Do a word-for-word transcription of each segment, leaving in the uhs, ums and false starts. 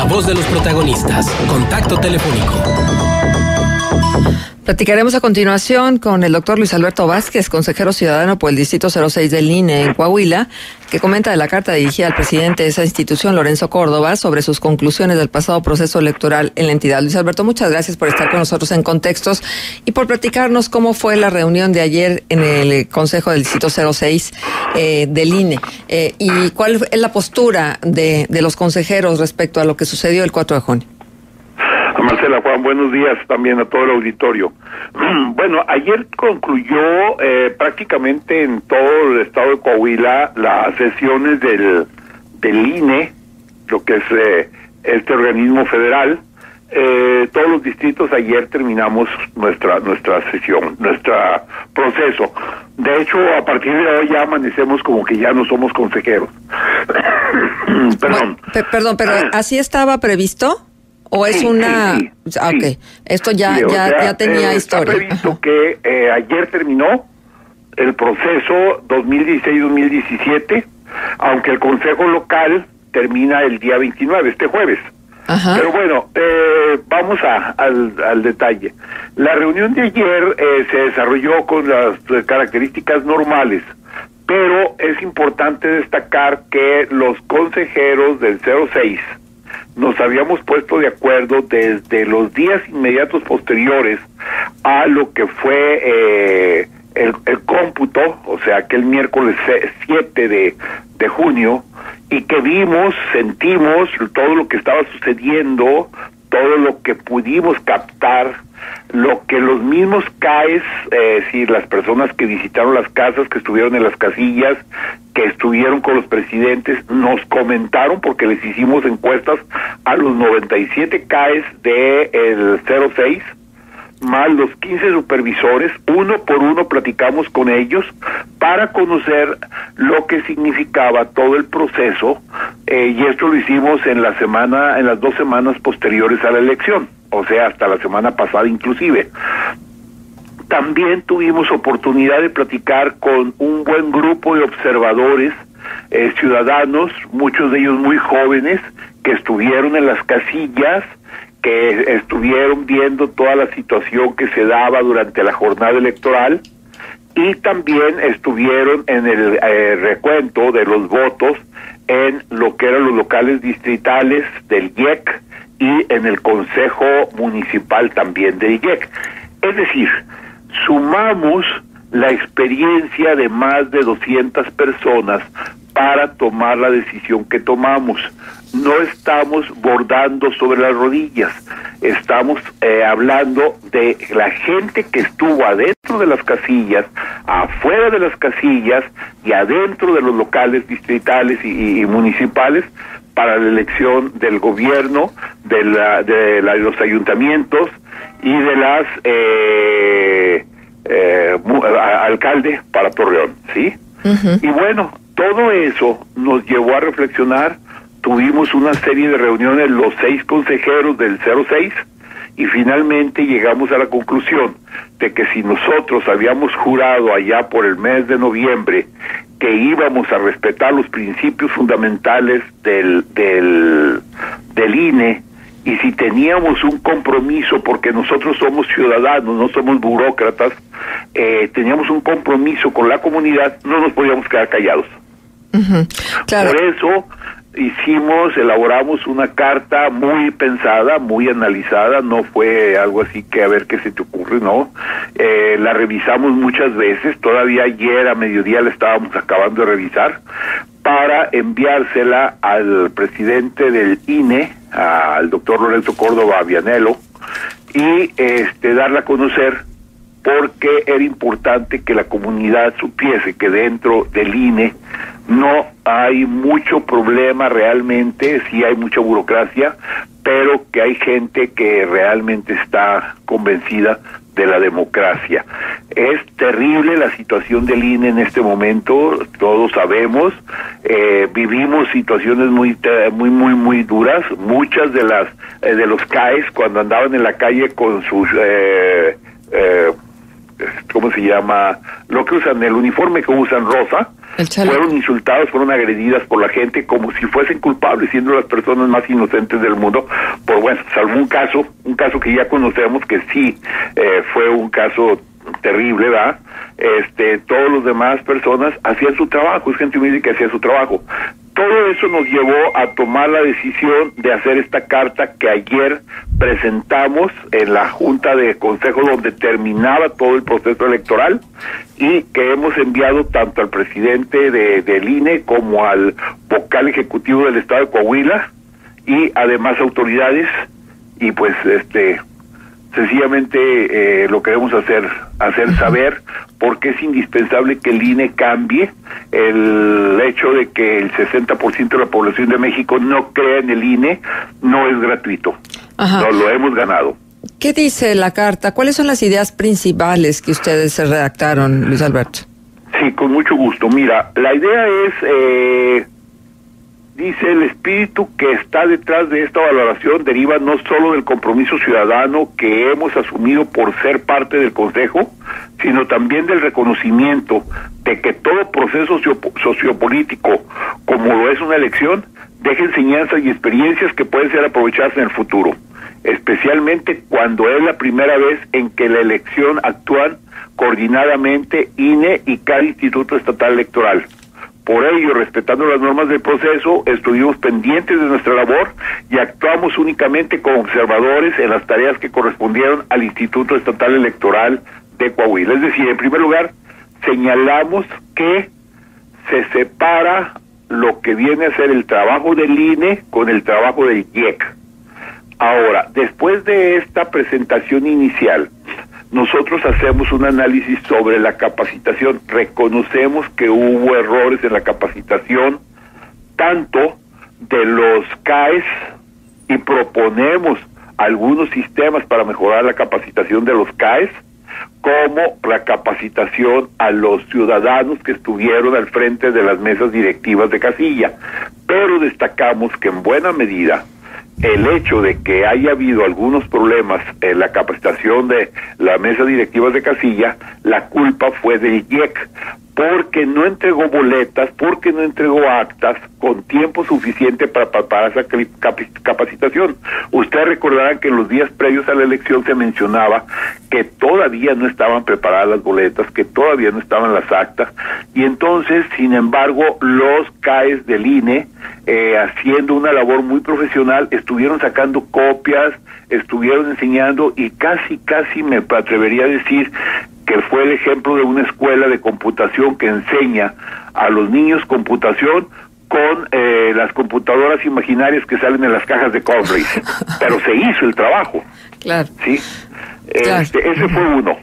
La voz de los protagonistas. Contacto telefónico. Platicaremos a continuación con el doctor Luis Alberto Vázquez, consejero ciudadano por el Distrito cero seis del I N E en Coahuila, que comenta de la carta dirigida al presidente de esa institución, Lorenzo Córdoba, sobre sus conclusiones del pasado proceso electoral en la entidad. Luis Alberto, muchas gracias por estar con nosotros en Contextos y por platicarnos cómo fue la reunión de ayer en el Consejo del Distrito cero seis eh, del I N E eh, y cuál es la postura de, de los consejeros respecto a lo que sucedió el cuatro de junio. Marcela, Juan, buenos días también a todo el auditorio. Bueno, ayer concluyó eh, prácticamente en todo el estado de Coahuila las sesiones del, del I N E, lo que es eh, este organismo federal. Eh, todos los distritos ayer terminamos nuestra nuestra sesión, nuestro proceso. De hecho, a partir de hoy ya amanecemos como que ya no somos consejeros. Perdón. Bueno, perdón, pero ¿así estaba previsto? ¿O es sí, una...? Sí, sí, ah, ok, sí. esto ya, sí, ya, sea, ya tenía eh, historia. Está previsto que eh, ayer terminó el proceso dos mil dieciséis dos mil diecisiete, aunque el Consejo Local termina el día veintinueve, este jueves. Ajá. Pero bueno, eh, vamos a, al, al detalle. La reunión de ayer eh, se desarrolló con las eh, características normales, pero es importante destacar que los consejeros del cero seis nos habíamos puesto de acuerdo desde los días inmediatos posteriores a lo que fue eh, el, el cómputo, o sea, aquel miércoles siete de, de junio, y que vimos, sentimos todo lo que estaba sucediendo, todo lo que pudimos captar, lo que los mismos C A E S, eh, es decir, las personas que visitaron las casas, que estuvieron en las casillas, que estuvieron con los presidentes, nos comentaron, porque les hicimos encuestas a los noventa y siete C A E S de el cero seis, más los quince supervisores, uno por uno platicamos con ellos para conocer lo que significaba todo el proceso, eh, y esto lo hicimos en la semana, en las dos semanas posteriores a la elección, o sea, hasta la semana pasada inclusive. También tuvimos oportunidad de platicar con un buen grupo de observadores, eh, ciudadanos, muchos de ellos muy jóvenes, que estuvieron en las casillas, que estuvieron viendo toda la situación que se daba durante la jornada electoral, y también estuvieron en el eh, recuento de los votos en lo que eran los locales distritales del I E C y en el Consejo Municipal también del I E C. Es decir, sumamos la experiencia de más de doscientas personas para tomar la decisión que tomamos. No estamos bordando sobre las rodillas, estamos eh, hablando de la gente que estuvo adentro de las casillas, afuera de las casillas y adentro de los locales distritales y, y municipales para la elección del gobierno, de, la, de, la, de los ayuntamientos y de las eh, eh, alcalde para Torreón, ¿sí? Uh-huh. Y bueno, todo eso nos llevó a reflexionar. Tuvimos una serie de reuniones, los seis consejeros del cero seis, y finalmente llegamos a la conclusión de que si nosotros habíamos jurado allá por el mes de noviembre que íbamos a respetar los principios fundamentales del, del, del I N E, y si teníamos un compromiso, porque nosotros somos ciudadanos, no somos burócratas, eh, teníamos un compromiso con la comunidad, no nos podíamos quedar callados. Uh-huh. Claro. Por eso hicimos, elaboramos una carta muy pensada, muy analizada, no fue algo así que a ver qué se te ocurre, no, eh, la revisamos muchas veces, todavía ayer a mediodía la estábamos acabando de revisar, para enviársela al presidente del I N E, al doctor Lorenzo Córdoba Vianello, y este darla a conocer, porque era importante que la comunidad supiese que dentro del I N E no hay mucho problema realmente, sí hay mucha burocracia, pero que hay gente que realmente está convencida de la democracia. Es terrible la situación del I N E en este momento, todos sabemos, eh, vivimos situaciones muy muy muy muy duras, muchas de las eh, de los C A E S cuando andaban en la calle con sus eh, eh, ¿cómo se llama? Lo que usan, el uniforme que usan rosa, fueron insultadas, fueron agredidas por la gente como si fuesen culpables, siendo las personas más inocentes del mundo, por bueno, salvo un caso, un caso que ya conocemos que sí eh, fue un caso terrible, ¿verdad? Este, todos los demás personas hacían su trabajo, es gente humilde que hacía su trabajo. Todo eso nos llevó a tomar la decisión de hacer esta carta que ayer presentamos en la Junta de Consejo, donde terminaba todo el proceso electoral, y que hemos enviado tanto al presidente de, del I N E como al vocal ejecutivo del estado de Coahuila y además autoridades, y pues este sencillamente eh, lo queremos hacer hacer saber, porque es indispensable que el I N E cambie. El hecho de que el sesenta por ciento de la población de México no crea en el I N E no es gratuito. Ajá. No lo hemos ganado. ¿Qué dice la carta? ¿Cuáles son las ideas principales que ustedes redactaron, Luis Alberto? Sí, con mucho gusto. Mira, la idea es... Eh, Dice, el espíritu que está detrás de esta valoración deriva no solo del compromiso ciudadano que hemos asumido por ser parte del Consejo, sino también del reconocimiento de que todo proceso sociopolítico, como lo es una elección, deja enseñanzas y experiencias que pueden ser aprovechadas en el futuro, especialmente cuando es la primera vez en que la elección actúan coordinadamente I N E y cada Instituto Estatal Electoral. Por ello, respetando las normas del proceso, estuvimos pendientes de nuestra labor y actuamos únicamente como observadores en las tareas que correspondieron al Instituto Estatal Electoral de Coahuila. Es decir, en primer lugar, señalamos que se separa lo que viene a ser el trabajo del I N E con el trabajo del I E C. Ahora, después de esta presentación inicial, nosotros hacemos un análisis sobre la capacitación. Reconocemos que hubo errores en la capacitación, tanto de los C A E S, y proponemos algunos sistemas para mejorar la capacitación de los C A E S, como la capacitación a los ciudadanos que estuvieron al frente de las mesas directivas de casilla. Pero destacamos que en buena medida el hecho de que haya habido algunos problemas en la capacitación de la mesa directiva de casilla, la culpa fue del I E C, porque no entregó boletas, porque no entregó actas con tiempo suficiente para preparar esa capacitación. Ustedes recordarán que en los días previos a la elección se mencionaba que todavía no estaban preparadas las boletas, que todavía no estaban las actas, y entonces, sin embargo, los C A E S del I N E, eh, haciendo una labor muy profesional, estuvieron sacando copias, estuvieron enseñando, y casi, casi me atrevería a decir que fue el ejemplo de una escuela de computación que enseña a los niños computación con eh, las computadoras imaginarias que salen en las cajas de Cornflakes. Pero se hizo el trabajo. Claro. ¿Sí? Claro. Este, ese fue uno.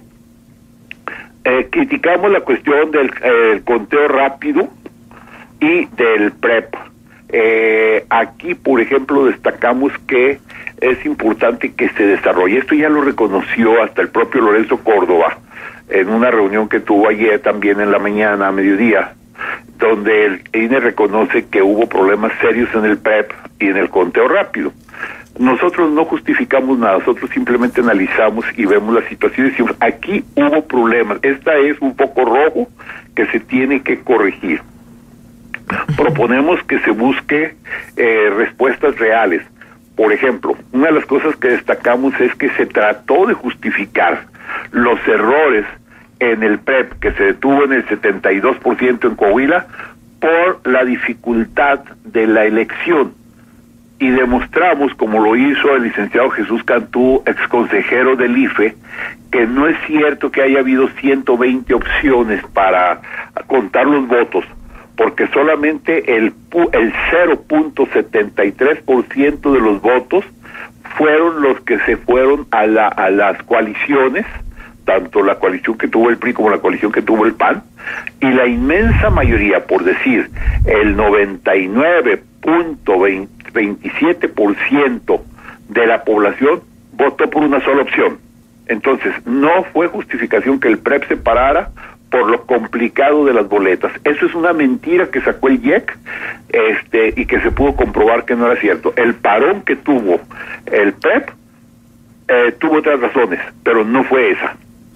Eh, criticamos la cuestión del eh, conteo rápido y del P R E P. Eh, aquí, por ejemplo, destacamos que es importante que se desarrolle. Esto ya lo reconoció hasta el propio Lorenzo Córdoba en una reunión que tuvo ayer también en la mañana, a mediodía, donde el I N E reconoce que hubo problemas serios en el P R E P y en el conteo rápido. Nosotros no justificamos nada, nosotros simplemente analizamos y vemos la situación y decimos, aquí hubo problemas, esta es un foco rojo que se tiene que corregir. Proponemos que se busque eh, respuestas reales. Por ejemplo, una de las cosas que destacamos es que se trató de justificar los errores en el P R E P, que se detuvo en el setenta y dos por ciento en Coahuila, por la dificultad de la elección. Y demostramos, como lo hizo el licenciado Jesús Cantú, exconsejero del I F E, que no es cierto que haya habido ciento veinte opciones para contar los votos, porque solamente el, el cero punto setenta y tres por ciento de los votos fueron los que se fueron a, la, a las coaliciones, tanto la coalición que tuvo el P R I como la coalición que tuvo el P A N, y la inmensa mayoría, por decir, el noventa y nueve punto veintisiete por ciento de la población votó por una sola opción. Entonces, no fue justificación que el P R E P se parara por lo complicado de las boletas. Eso es una mentira que sacó el I E C, este, y que se pudo comprobar que no era cierto. El parón que tuvo el P R E P eh, tuvo otras razones, pero no fue esa.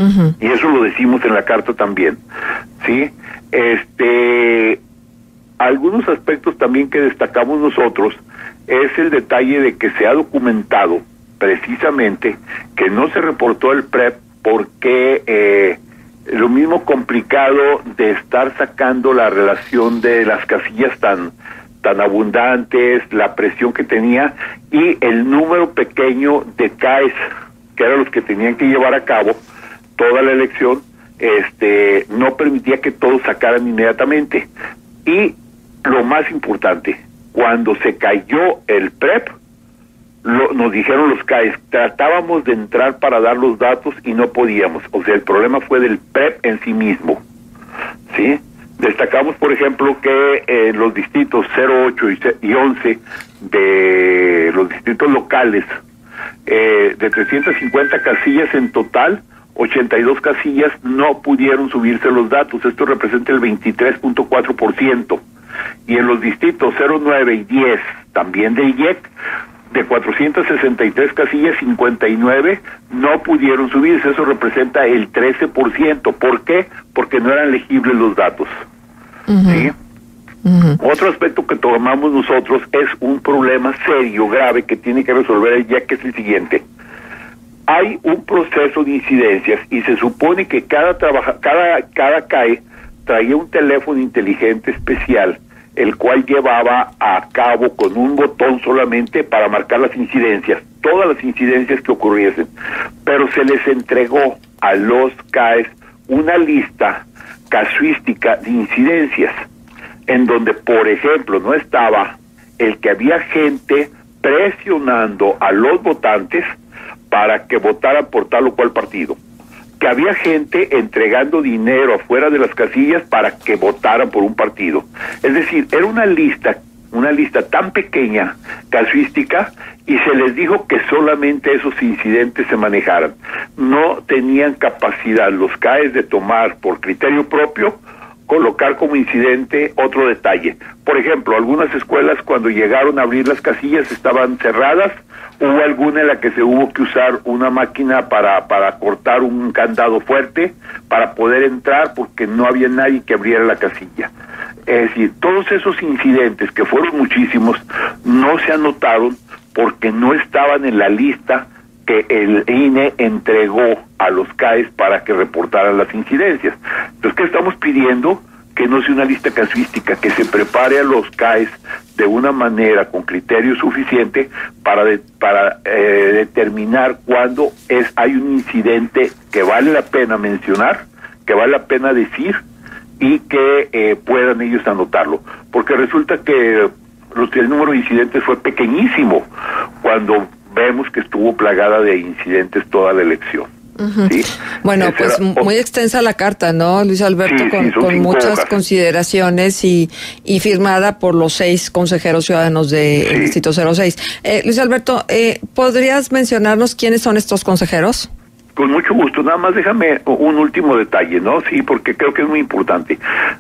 Uh-huh. Y eso lo decimos en la carta también, ¿sí? Este, algunos aspectos también que destacamos nosotros es el detalle de que se ha documentado precisamente que no se reportó el P R E P porque eh, lo mismo complicado de estar sacando la relación de las casillas tan tan abundantes, la presión que tenía y el número pequeño de C A E S, que eran los que tenían que llevar a cabo toda la elección, este no permitía que todos sacaran inmediatamente. Y lo más importante, cuando se cayó el P R E P, lo, nos dijeron los C A E S, tratábamos de entrar para dar los datos y no podíamos. O sea, el problema fue del P R E P en sí mismo, ¿sí? Destacamos, por ejemplo, que en los distritos cero, ocho y once de los distritos locales, eh, de trescientas cincuenta casillas en total, ochenta y dos casillas no pudieron subirse los datos. Esto representa el veintitrés punto cuatro por ciento. Y en los distritos cero, nueve y diez, también del I E C, de cuatrocientas sesenta y tres casillas, cincuenta y nueve no pudieron subirse. Eso representa el trece por ciento. ¿Por qué? Porque no eran legibles los datos. Uh-huh. ¿Sí? Uh-huh. Otro aspecto que tomamos nosotros es un problema serio, grave, que tiene que resolver el I E C, que es el siguiente. Hay un proceso de incidencias y se supone que cada trabaja, cada, cada C A E traía un teléfono inteligente especial, el cual llevaba a cabo con un botón solamente para marcar las incidencias, todas las incidencias que ocurriesen. Pero se les entregó a los C A E S una lista casuística de incidencias, en donde, por ejemplo, no estaba el que había gente presionando a los votantes para que votaran por tal o cual partido, que había gente entregando dinero afuera de las casillas para que votaran por un partido. Es decir, era una lista, una lista tan pequeña, casuística, y se les dijo que solamente esos incidentes se manejaran. No tenían capacidad los C A E S de tomar por criterio propio, colocar como incidente otro detalle. Por ejemplo, algunas escuelas, cuando llegaron a abrir las casillas, estaban cerradas. Hubo alguna en la que se hubo que usar una máquina para, para cortar un candado fuerte para poder entrar, porque no había nadie que abriera la casilla. Es decir, todos esos incidentes, que fueron muchísimos, no se anotaron porque no estaban en la lista que el I N E entregó a los C A E S para que reportaran las incidencias. Entonces, ¿qué estamos pidiendo? Que no sea una lista casuística, que se prepare a los C A E S de una manera con criterio suficiente para de, para eh, determinar cuándo es hay un incidente que vale la pena mencionar, que vale la pena decir, y que eh, puedan ellos anotarlo. Porque resulta que los, el número de incidentes fue pequeñísimo cuando vemos que estuvo plagada de incidentes toda la elección. Uh-huh. ¿Sí? Bueno, Ese pues era, muy extensa la carta, ¿no, Luis Alberto? Sí, con, sí, con muchas hojas. consideraciones y, y firmada por los seis consejeros ciudadanos del sí. Distrito cero seis. Eh, Luis Alberto, eh, ¿podrías mencionarnos quiénes son estos consejeros? Con mucho gusto. Nada más déjame un último detalle, ¿no? Sí, porque creo que es muy importante.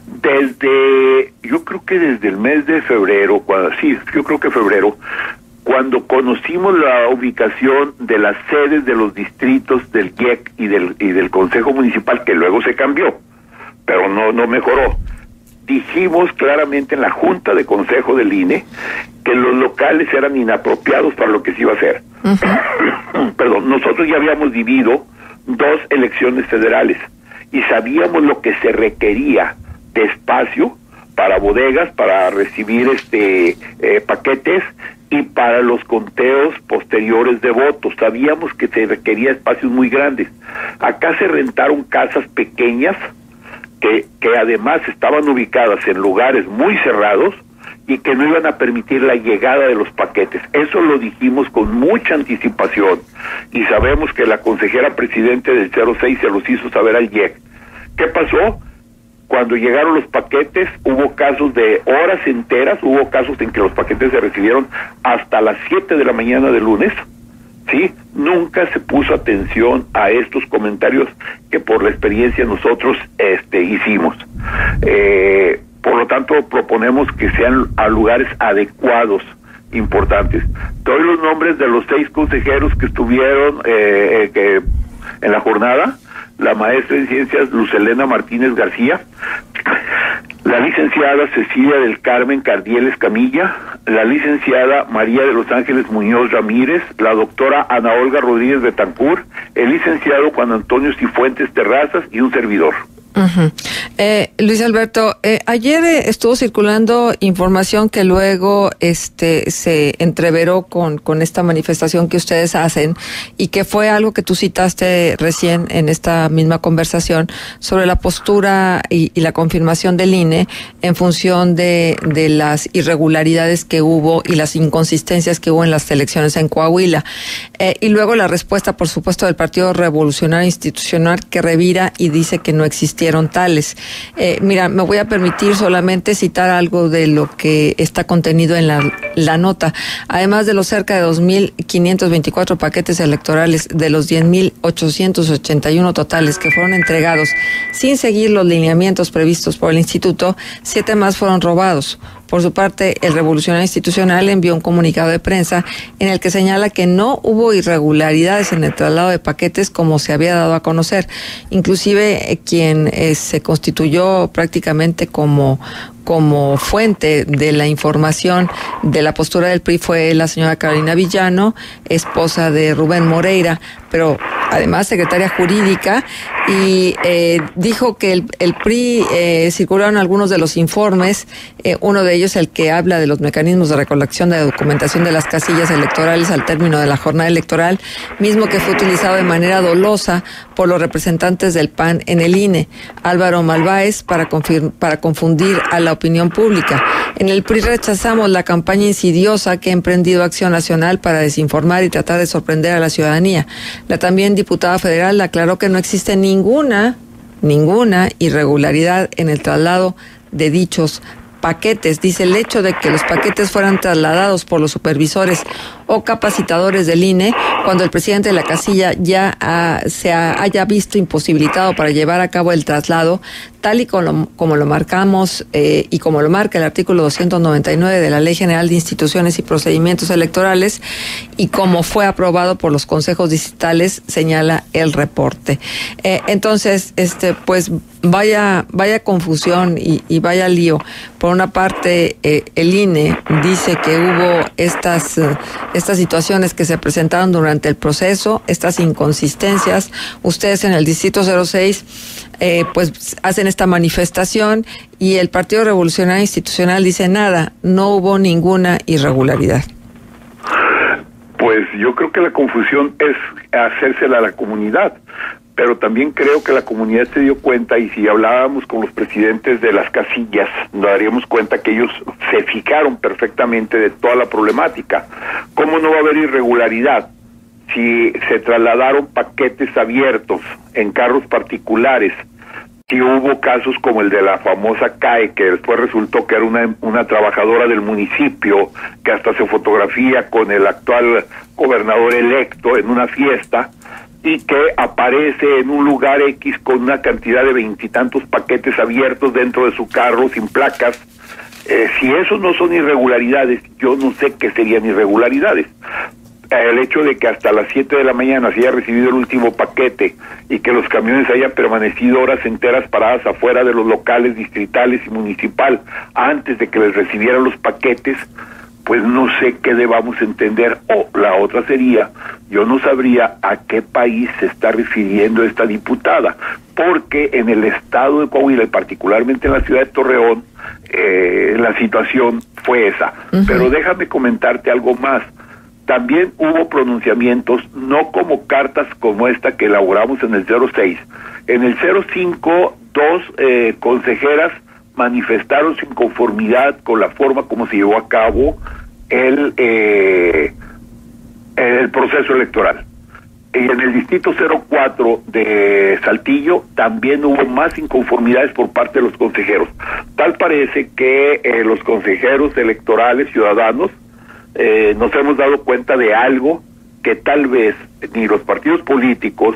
Desde, yo creo que desde el mes de febrero, cuando, sí, yo creo que febrero, cuando conocimos la ubicación de las sedes de los distritos del I E C y del y del Consejo Municipal, que luego se cambió, pero no no mejoró, dijimos claramente en la Junta de Consejo del I N E que los locales eran inapropiados para lo que se iba a hacer. Uh-huh. Perdón, nosotros ya habíamos vivido dos elecciones federales y sabíamos lo que se requería de espacio para bodegas, para recibir este eh, paquetes y para los conteos posteriores de votos. Sabíamos que se requería espacios muy grandes. Acá se rentaron casas pequeñas que, que además estaban ubicadas en lugares muy cerrados y que no iban a permitir la llegada de los paquetes. Eso lo dijimos con mucha anticipación y sabemos que la consejera presidente del cero seis se los hizo saber al I E C. ¿Qué pasó? Cuando llegaron los paquetes, hubo casos de horas enteras, hubo casos en que los paquetes se recibieron hasta las siete de la mañana del lunes, ¿sí? Nunca se puso atención a estos comentarios que por la experiencia nosotros este, hicimos. Eh, por lo tanto, proponemos que sean a lugares adecuados, importantes. Doy los nombres de los seis consejeros que estuvieron eh, eh, que en la jornada. la maestra en ciencias Luz Helena Martínez García, la licenciada Cecilia del Carmen Cardieles Camilla, la licenciada María de los Ángeles Muñoz Ramírez, la doctora Ana Olga Rodríguez Betancur, el licenciado Juan Antonio Cifuentes Terrazas y un servidor. Uh-huh. Eh, Luis Alberto, eh, ayer eh, estuvo circulando información que luego este se entreveró con, con esta manifestación que ustedes hacen y que fue algo que tú citaste recién en esta misma conversación sobre la postura y, y la confirmación del I N E en función de, de las irregularidades que hubo y las inconsistencias que hubo en las elecciones en Coahuila. Eh, y luego la respuesta, por supuesto, del Partido Revolucionario Institucional, que revira y dice que no existía tales. Eh, mira, me voy a permitir solamente citar algo de lo que está contenido en la, la nota. Además de los cerca de dos mil quinientos veinticuatro paquetes electorales de los diez mil ochocientos ochenta y uno totales que fueron entregados sin seguir los lineamientos previstos por el instituto, siete más fueron robados. Por su parte, el Revolucionario Institucional envió un comunicado de prensa en el que señala que no hubo irregularidades en el traslado de paquetes como se había dado a conocer. Inclusive, eh, quien eh, se constituyó prácticamente como como fuente de la información de la postura del P R I fue la señora Carolina Villano, esposa de Rubén Moreira, pero además secretaria jurídica, y eh, dijo que el, el P R I eh, circularon algunos de los informes, eh, uno de ellos el que habla de los mecanismos de recolección de documentación de las casillas electorales al término de la jornada electoral, mismo que fue utilizado de manera dolosa por los representantes del P A N en el I N E, Álvaro Malváez, para, confir- para confundir a la opinión pública. En el P R I rechazamos la campaña insidiosa que ha emprendido Acción Nacional para desinformar y tratar de sorprender a la ciudadanía. La también diputada federal aclaró que no existe ninguna, ninguna irregularidad en el traslado de dichos paquetes. Dice, el hecho de que los paquetes fueran trasladados por los supervisores o capacitadores del I N E, cuando el presidente de la casilla ya ha, se ha, haya visto imposibilitado para llevar a cabo el traslado, tal y como, como lo marcamos eh, y como lo marca el artículo doscientos noventa y nueve de la Ley General de Instituciones y Procedimientos Electorales, y como fue aprobado por los consejos distritales, señala el reporte. Eh, entonces, este, pues vaya, vaya confusión y, y vaya lío. Por una parte, eh, el I N E dice que hubo estas, uh, estas situaciones que se presentaron durante el proceso, estas inconsistencias. Ustedes en el Distrito cero seis eh, pues hacen esta manifestación y el Partido Revolucionario Institucional dice nada, no hubo ninguna irregularidad. Pues yo creo que la confusión es hacérsela a la comunidad, pero también creo que la comunidad se dio cuenta, y si hablábamos con los presidentes de las casillas, nos daríamos cuenta que ellos se fijaron perfectamente de toda la problemática. ¿Cómo no va a haber irregularidad si se trasladaron paquetes abiertos en carros particulares? Si hubo casos como el de la famosa C A E, que después resultó que era una, una trabajadora del municipio, que hasta se fotografía con el actual gobernador electo en una fiesta, y que aparece en un lugar X con una cantidad de veintitantos paquetes abiertos dentro de su carro sin placas. Eh, si esos no son irregularidades, yo no sé qué serían irregularidades. El hecho de que hasta las siete de la mañana se haya recibido el último paquete y que los camiones hayan permanecido horas enteras paradas afuera de los locales distritales y municipal antes de que les recibieran los paquetes, pues no sé qué debamos entender. O la otra sería, yo no sabría a qué país se está refiriendo esta diputada, porque en el estado de Coahuila y particularmente en la ciudad de Torreón, eh, la situación fue esa. Uh-huh. Pero déjame comentarte algo más. También hubo pronunciamientos, no como cartas como esta que elaboramos en el cero seis. En el cero cinco, dos eh, consejeras manifestaron su inconformidad con la forma como se llevó a cabo el, eh, el proceso electoral. Y en el distrito cero cuatro de Saltillo también hubo más inconformidades por parte de los consejeros. Tal parece que eh, los consejeros electorales ciudadanos Eh, nos hemos dado cuenta de algo que tal vez ni los partidos políticos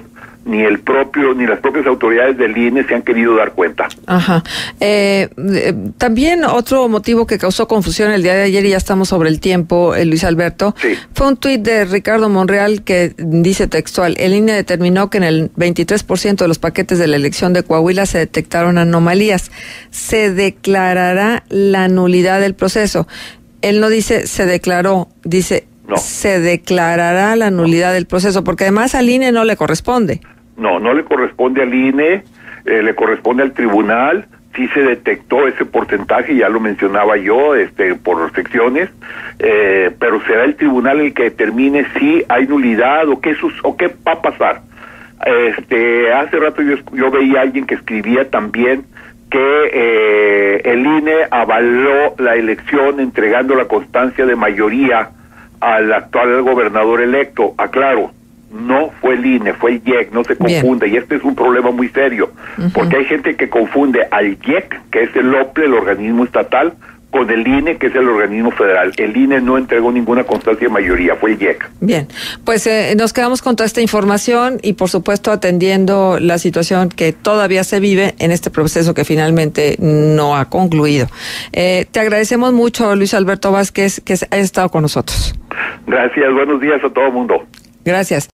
ni el propio, ni las propias autoridades del I N E se han querido dar cuenta. Ajá. Eh, eh, también otro motivo que causó confusión el día de ayer, y ya estamos sobre el tiempo, eh, Luis Alberto, sí. fue un tuit de Ricardo Monreal que dice textual: el I N E determinó que en el veintitrés por ciento de los paquetes de la elección de Coahuila se detectaron anomalías. Se declarará la nulidad del proceso. Él no dice se declaró, dice no. se declarará la nulidad del proceso, porque además al I N E no le corresponde. No, no le corresponde al I N E, eh, le corresponde al tribunal. Sí se detectó ese porcentaje, ya lo mencionaba yo, este, por secciones, eh, pero será el tribunal el que determine si hay nulidad o qué sus, o qué va a pasar. Este, hace rato yo, yo veía a alguien que escribía también que eh, el I N E avaló la elección entregando la constancia de mayoría al actual gobernador electo. Aclaro, no fue el I N E, fue el I E C, no se confunde. Bien. Y este es un problema muy serio, uh-huh. porque hay gente que confunde al I E C, que es el O P L E, el organismo estatal, con el I N E, que es el organismo federal. El I N E no entregó ninguna constancia de mayoría, fue el I E C. Bien, pues eh, nos quedamos con toda esta información y por supuesto atendiendo la situación que todavía se vive en este proceso que finalmente no ha concluido. Eh, te agradecemos mucho, Luis Alberto Vázquez, que has estado con nosotros. Gracias, buenos días a todo el mundo. Gracias.